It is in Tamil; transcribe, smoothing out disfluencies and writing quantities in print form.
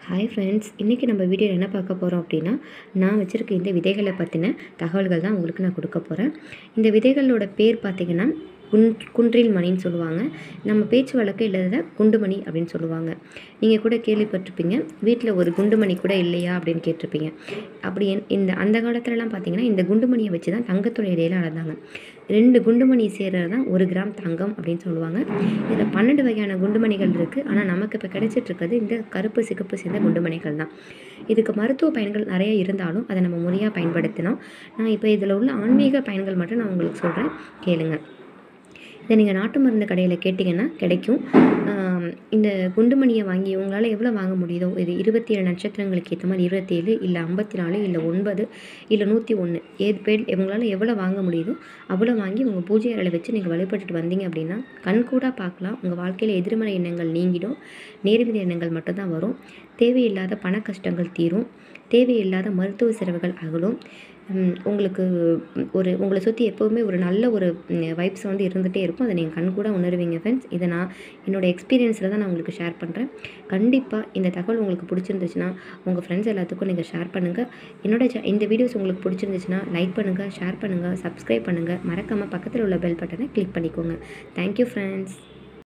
ஹாய் ஃப்ரெண்ட்ஸ், இன்றைக்கி நம்ம வீடியோவில் என்ன பார்க்க போகிறோம் அப்படின்னா, நான் வச்சுருக்க இந்த விதைகளை பற்றின தகவல்கள் தான் உங்களுக்கு நான் கொடுக்க போகிறேன். இந்த விதைகளோட பேர் பார்த்திங்கன்னா குன்றில் மணின்னு சொல்லுவாங்க. நம்ம பேச்சு வழக்கு இல்லாத குண்டுமணி அப்படின்னு சொல்லுவாங்க. நீங்கள் கூட கேள்விப்பட்டிருப்பீங்க, வீட்டில் ஒரு குண்டுமணி கூட இல்லையா அப்படின்னு கேட்டிருப்பீங்க. அப்படி அந்த காலத்துலலாம் பார்த்திங்கன்னா இந்த குண்டுமணியை வச்சு தான் தங்கத்தோட இடையில அளந்தாங்க. 2 குண்டுமணி சேர்றது தான் 1 கிராம் தங்கம் அப்படின்னு சொல்லுவாங்க. இதில் 12 வகையான குண்டுமணிகள் இருக்குது. ஆனால் நமக்கு இப்போ கிடைச்சிட்ருக்கிறது இந்த கருப்பு சிகப்பு சேர்ந்த குண்டுமணிகள் தான். இதுக்கு மருத்துவ பயன்கள் நிறைய இருந்தாலும் அதை நம்ம முறையாக பயன்படுத்தினோம். நான் இப்போ இதில் உள்ள ஆன்மீக பயன்கள் மட்டும் நான் உங்களுக்கு சொல்கிறேன், கேளுங்க. இதை நீங்கள் நாட்டு மருந்து கடையில் கேட்டிங்கன்னா கிடைக்கும். இந்த குண்டுமணியை வாங்கி உங்களால் எவ்வளோ வாங்க முடியுதோ, இது 27 நட்சத்திரங்களுக்கு ஏற்ற மாதிரி 27 இல்லை 54 இல்லை 9 இல்லை 101 உங்களால் எவ்வளோ வாங்க முடியுதோ அவ்வளோ வாங்கி உங்கள் பூஜை அறையில் வச்சு நீங்கள் வழிபட்டுட்டு வந்தீங்க அப்படின்னா கண்கூடாக பார்க்கலாம். உங்கள் வாழ்க்கையில் எதிர்மறை எண்ணங்கள் நீங்கிடும், நேர்மறை எண்ணங்கள் மட்டும்தான் வரும். தேவையில்லாத பண கஷ்டங்கள் தீரும், தேவையில்லாத மருத்துவ செலவுகள் அகலும். உங்களுக்கு உங்களை சுற்றி எப்போவுமே ஒரு நல்ல ஒரு வைப்ஸ் வந்து இருந்துகிட்டே இருக்கும். அதை நீங்கள் கண்கூட உணர்வீங்க ஃப்ரெண்ட்ஸ். இதை நான் என்னோடய எக்ஸ்பீரியன்ஸில் தான் நான் உங்களுக்கு ஷேர் பண்ணுறேன். கண்டிப்பாக இந்த தகவல் உங்களுக்கு பிடிச்சிருந்துச்சுன்னா உங்கள் ஃப்ரெண்ட்ஸ் எல்லாத்துக்கும் நீங்கள் ஷேர் பண்ணுங்கள். இந்த வீடியோஸ் உங்களுக்கு பிடிச்சிருந்துச்சுன்னா லைக் பண்ணுங்கள், ஷேர் பண்ணுங்கள், சப்ஸ்கிரைப் பண்ணுங்கள். மறக்காமல் பக்கத்தில் உள்ள பெல் பட்டனை கிளிக் பண்ணிக்கோங்க. Thank you friends.